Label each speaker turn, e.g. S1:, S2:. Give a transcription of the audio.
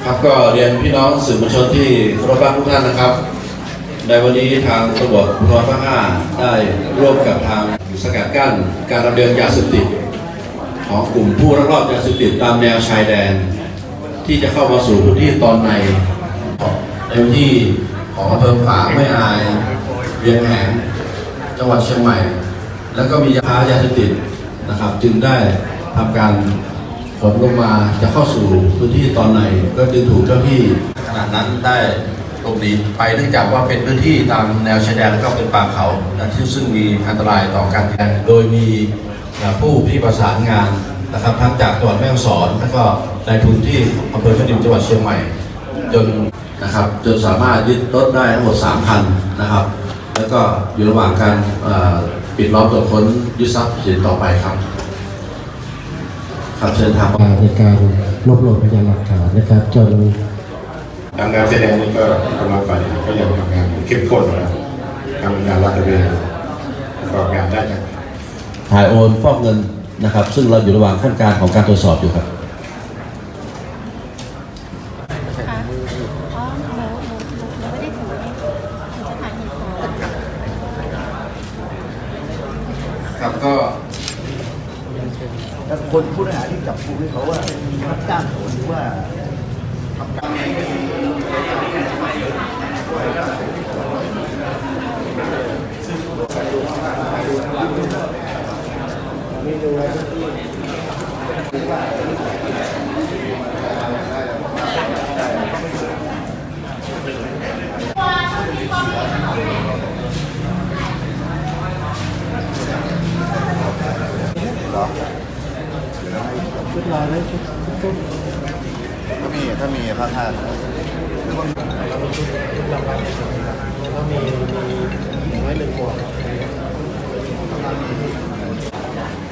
S1: ครับก็เรียนพี่น้องสื่อมวลชนที่เคารพรักทุกท่านนะครับในวันนี้ทางตำรวจภูธรภาค 5ได้ร่วมกับทางสกัดกั้นการลำเลียงยาเสพติดของกลุ่มผู้ลักลอบยาเสพติดตามแนวชายแดนที่จะเข้ามาสู่พื้นที่ตอนในพื้นที่ของอำเภอฝางแม่อายเวียงแหงจังหวัดเชียงใหม่แล้วก็มียาเสพติดนะครับจึงได้ทำการขนลงมาจะเข้าสู่พื้นที่ตอนในก็จึงถูกเจ้าที่ขณะนั้นได้หลบหนีไปเนื่องจากว่าเป็นพื้นที่ตามแนวชายแดนและก็เป็นป่าเขาที่ซึ่งมีอันตรายต่อการแข่งโดยมีผู้ที่ประสานงานนะครับทั้งจากจังหวัดแม่ฮ่องสอนและก็ในพื้นที่อำเภอแม่ดิมจังหวัดเชียงใหม่จนสามารถยึดรถได้ทั้งหมด3 คันนะครับแล้วก็อยู่ระหว่างการปิดล้อมตรวจค้นยึดทรัพย์สินต่อไปครับเชิญทาง
S2: ในการรวบรวมพยานหลักฐานนะครับจน
S3: ทางการแสดงนี้ก็กำลังฝ่ายก็ยังทำงานเข้มข้นนะทำงานรัฐเวรประกอบงานได้อย่าง
S1: ถ่ายโอนฟอกเงินนะครับซึ่งเราอยู่ระหว่างขั้นการของการตรวจสอบอยู่ครับครับก็
S4: แล้วคนผู้ต้องหาที่จับกุมให้เขาว่ารับจ้างหรือว่าทำการชุดลายแล้วชุดถ้ามีพระธาตุแล้วมีชุดรางวัลแล้วมี101 ขวด